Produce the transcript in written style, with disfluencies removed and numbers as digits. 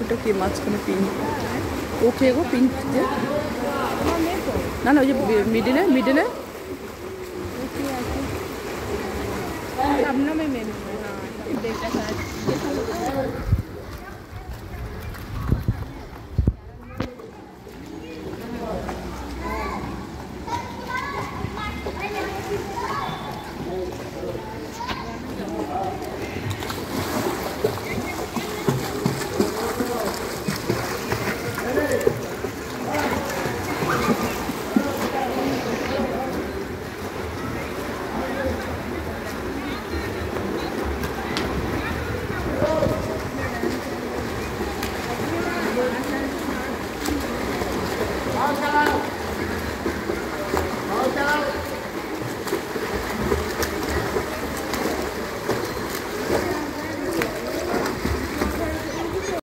কোনটা কি মাঝখানে পিঙ্ক ওকে গো পিঙ্ক যে না না ওই যে মিডিলে মিডিলে सामने में मेनू हाँ देखा था Vamos,